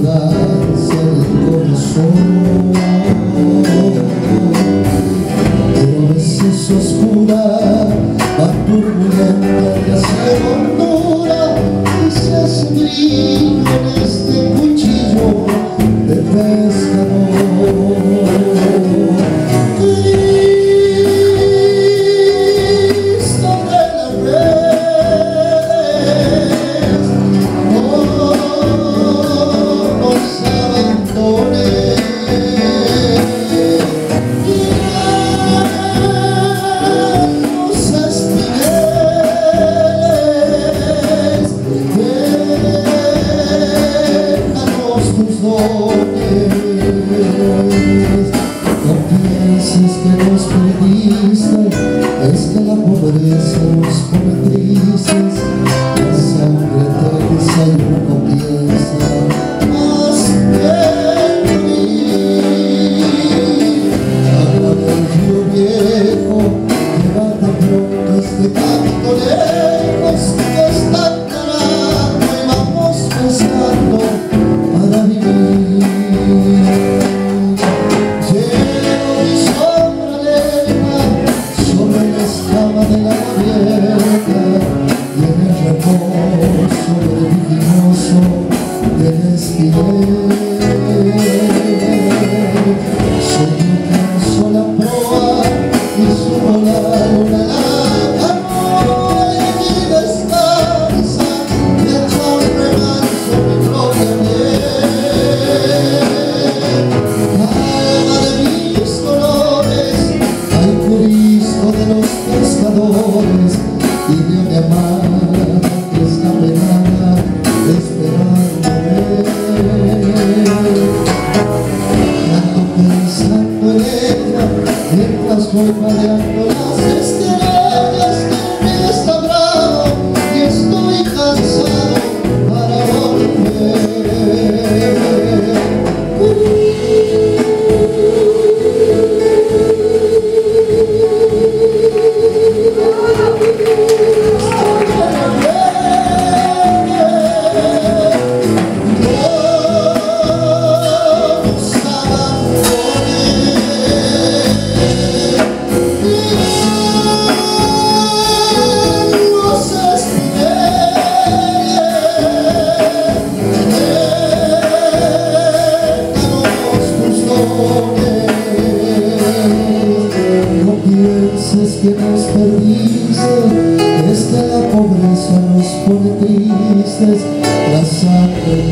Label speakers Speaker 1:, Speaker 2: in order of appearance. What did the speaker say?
Speaker 1: danza del corazón, pero a veces oscura, más turbulenta que hace hondura, y se hace brillo en este cuchillo de pescador. No pienses que nos perdiste, es que la pobreza nos pone tristes, la sangre tensa y uno piensa más que morir. Agua del río viejo, llévate pronto este canto lejos que está calando y vamos pescando para vivir. De la abierta y en el reposo vertiginoso del estirel se alcanzó la proa y subo la luna la canoa y aquí descansa y echa un remanso mi propia piel. Alma de mis colores, ay Cristo de los pescadores, y de mi amada que está penada esperándome. Ando pensando en ella mientras voy mareando las estrellas, que me está bravo y estoy cansado para volver. No pienses que nos perdiste, es que la pobreza nos pone tristes, la sangre